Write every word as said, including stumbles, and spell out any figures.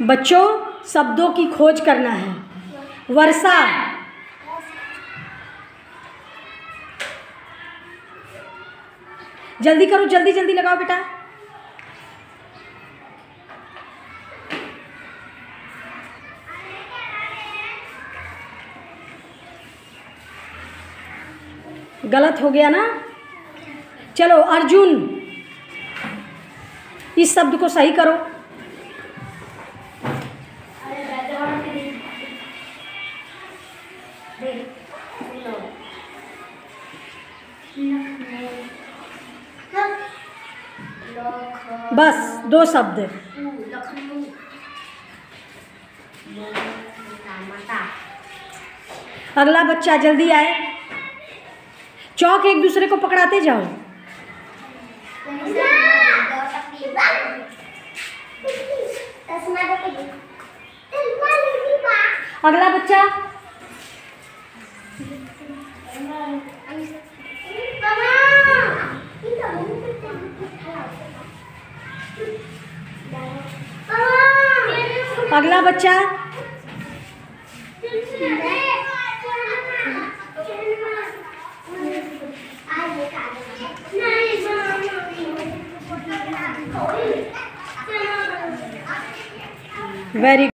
बच्चों शब्दों की खोज करना है। वर्षा, जल्दी करो, जल्दी जल्दी लगाओ बेटा। गलत हो गया ना। चलो अर्जुन, इस शब्द को सही करो। बस दो शब्द। अगला बच्चा जल्दी आए। चौक एक दूसरे को पकड़ाते जाओ। अगला बच्चा। अगला बच्चा। वेरी